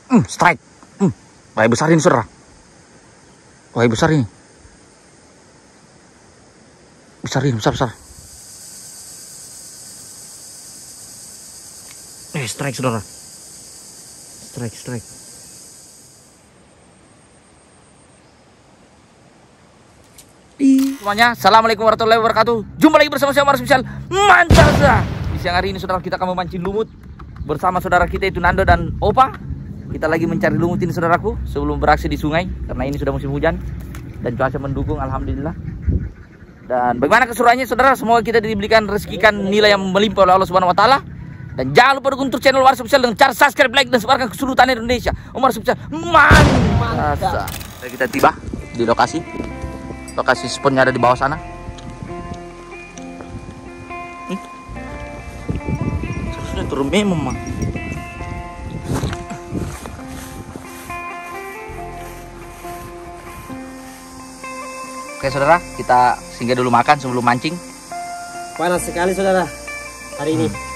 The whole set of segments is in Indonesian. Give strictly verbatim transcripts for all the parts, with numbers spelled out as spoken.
Hmm, strike. Hmm. Wahai besar ini saudara. Wahai besar ini. Besar ini, besar, besar. Eh, strike saudara. Strike, strike. Semuanya, assalamualaikum warahmatullahi wabarakatuh. Jumpa lagi bersama saya Omar Spesial Mancanza. Di siang hari ini saudara, kita akan memancing lumut bersama saudara kita itu Nando dan Opa. Kita lagi mencari lumut ini saudaraku, sebelum beraksi di sungai, karena ini sudah musim hujan dan cuaca mendukung, alhamdulillah. Dan bagaimana keseruannya saudara? Semoga kita diberikan rezekikan nilai yang melimpah oleh Allah Subhanahu Wa Taala. Dan jangan lupa dukung channel Omar Spesial dengan cara subscribe, like, dan sebarkan ke seluruh tanah Indonesia. Omar Spesial Mancanza. Kita tiba di lokasi. Lokasi spawnnya ada di bawah sana. Hmm? Seharusnya turun memang. Oke saudara, kita singgah dulu makan sebelum mancing. Panas sekali saudara hari ini. Hmm.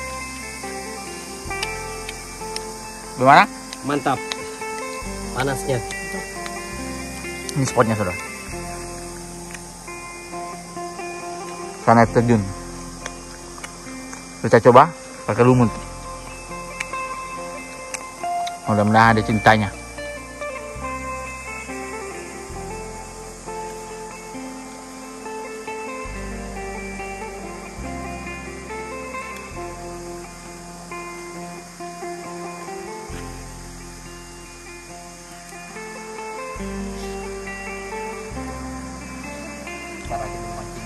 Gimana? Mantap panasnya. Ini spotnya saudara. Sana terjun. Kita coba pakai lumut. Mudah-mudahan ada cintanya. Cara kita memancing.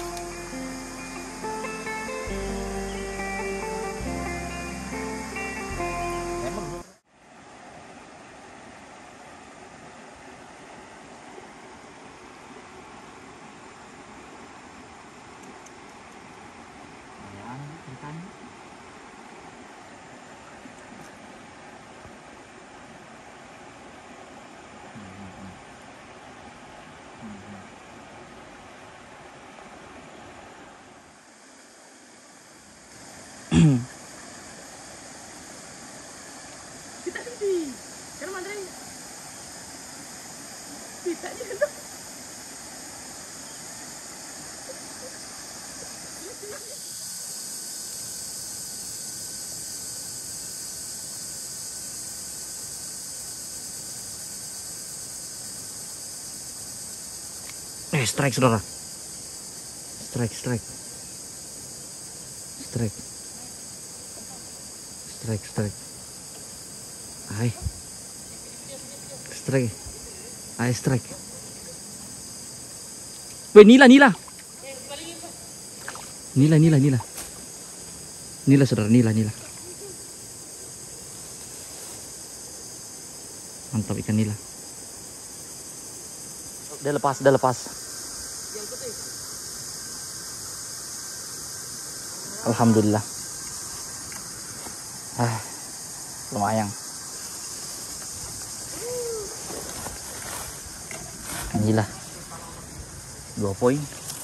Kita ini, kan Mandri? Kita ini. Eh, strike saudara. Strike, strike. Strike. Strike, strike. Hai. Strike. Hai, strike. Weh, nila, nila. Nila, nila, nila. Nila saudara, nila, nila. Mantap ikan nila. Udah lepas, udah lepas. Alhamdulillah. Ah, lumayan. Nila. Dua poin.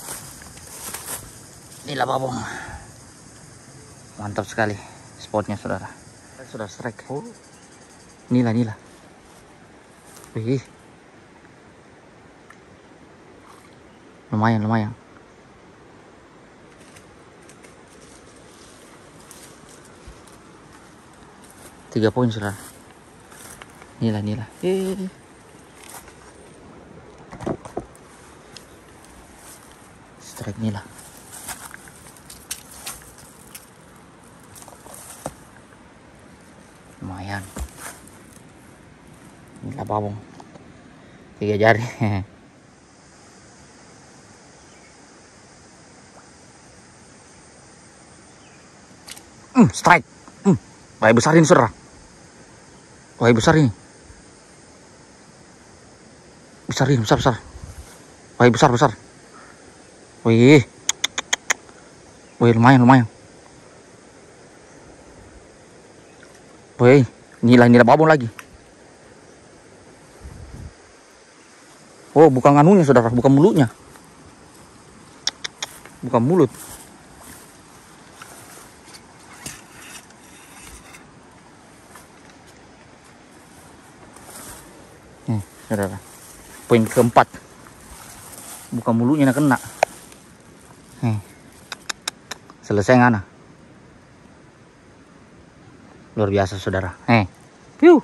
Nila babong. Mantap sekali spotnya saudara. Sudah strike. Oh. Nila, nila. Wih. Lumayan, lumayan. Tiga poin saudara. Nila, nila. Eh. Strike nila. Lumayan. Nila babong. Tiga jari. Hmm, strike. Hmm. Wahai besar ini saudara. Wahai besar ini. Besar ini, besar, besar. Wahai besar, besar. Wih. Wih, lumayan, lumayan. Wih, nila, nila babon lagi. Oh, bukan anunya saudara, bukan mulutnya. Bukan mulut. Nih, saudara. Poin keempat. Buka mulutnya nak kena. Nih. Selesai ngana. Luar biasa saudara. Eh. Piu.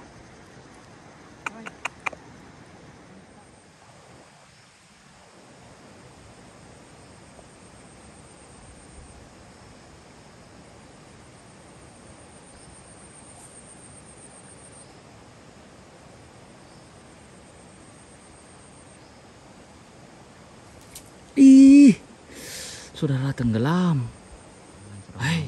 Ih, saudara tenggelam. Hai.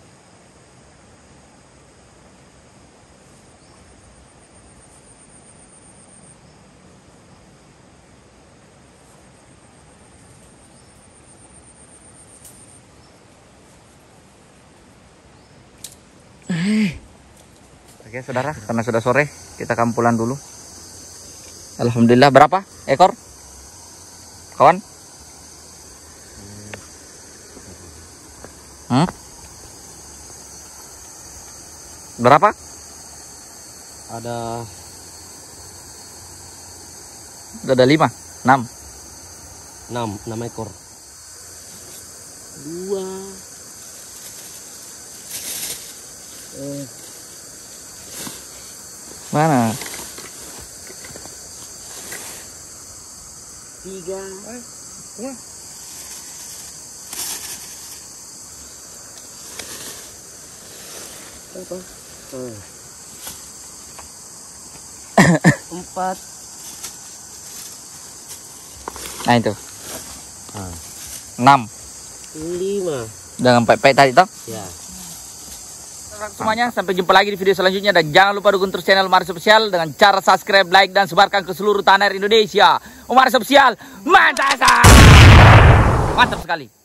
Eh. Oke saudara, karena sudah sore, kita akan pulang dulu. Alhamdulillah, berapa ekor? Kawan? Hmm? Berapa? Ada Udah ada lima, enam. enam, enam ekor. Dua. Eh. Mana? Tiga. Eh, dua. Apa? Oh. Empat. Nah itu. Ah. Enam. Lima. Dengan pepek tadi toh? Ya. Semuanya, sampai jumpa lagi di video selanjutnya dan jangan lupa dukung terus channel Umar Spesial dengan cara subscribe, like dan sebarkan ke seluruh tanah air Indonesia. Umar Spesial, mantap, mantap sekali.